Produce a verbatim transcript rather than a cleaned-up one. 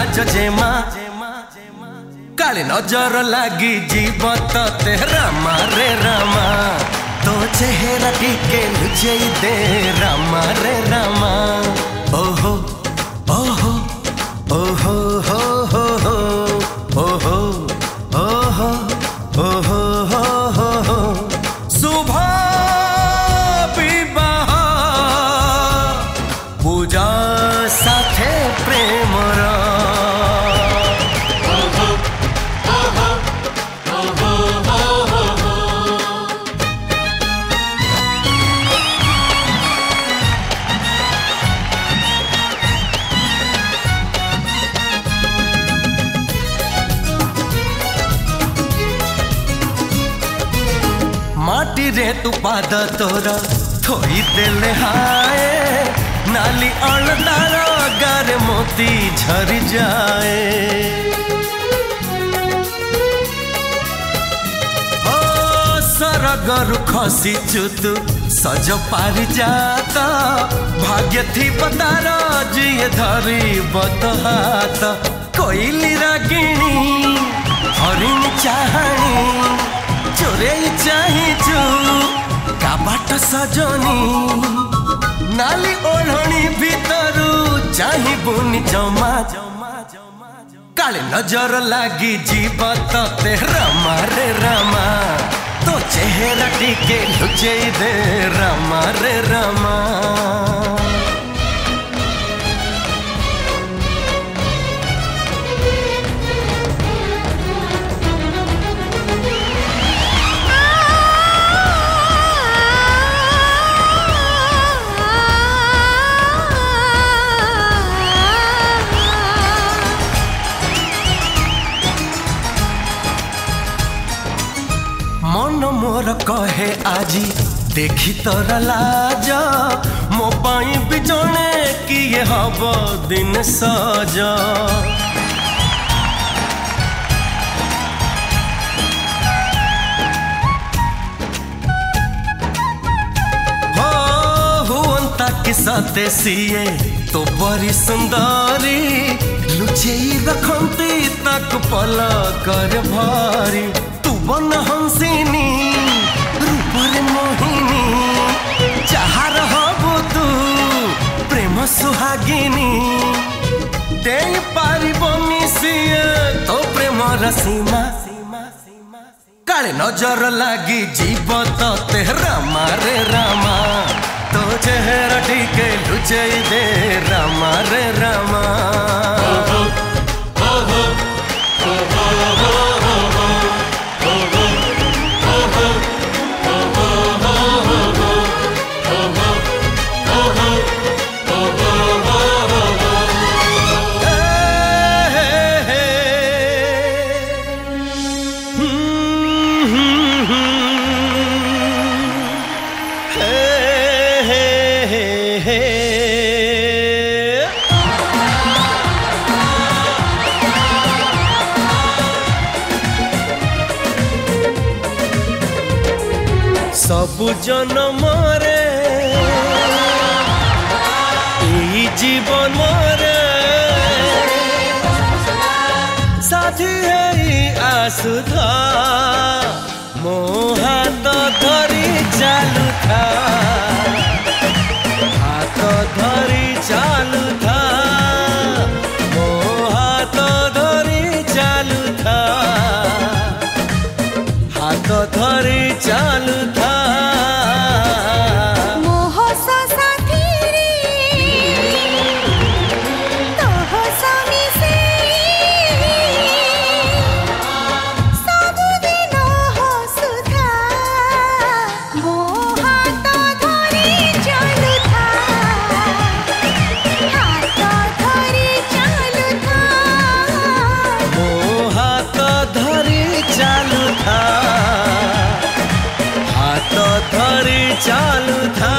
लाज जेमा काले नजर लागी जीव ते रामा रे रामा तो चेहरा टिके लुचई दे रामा रे रामा ओहो ओहो ओहो हो हो हो ओहो ओहो ओहो हो हो शुभ विवाह पूजा साथे प्रेमर माटी रे तू पाद तोरा थोई देले हाय नाली अलतार गार मोती झरी जाए ओ सरगरु खसी चुतु सज पारि जाता भाग्य थी पतार जिए धरी बत हाथ कोइली रागिणी हरिण चाहणी चोरे चाहिचु काबाट सजनी नाली ओढ़नी भीतरू चाहिबुनी जमा काले नजर लागी जीवत ते रामा रे रामा तो चेहरा टिके लुचई दे रामा रे रामा मन मोर कहे आजी देखी तोरा लाज मो पाई भी जने किए हब दिन सज हो हुअंता कि सते सिए तो बड़ी सुंदरी लुचेई रखंती तक पल कर भारी बन हंसिनी रूपरे मोहिनी चाहार हबु तू प्रेम सुहागिनी दे पारिबनी सिए तो प्रेम सीमा काले नजर लागी जीवत ते रामा रे रामा तो चेहरा टिके लुचई दे रामा रे रामा सबु जन्म रे ई जीवन रे साथी है आसुधा मो हाथ धरी चालू था हाथ धरी चालू था मो हाथ धरी चालू था हाथ धरी चालू था हाथ धरी चालू था।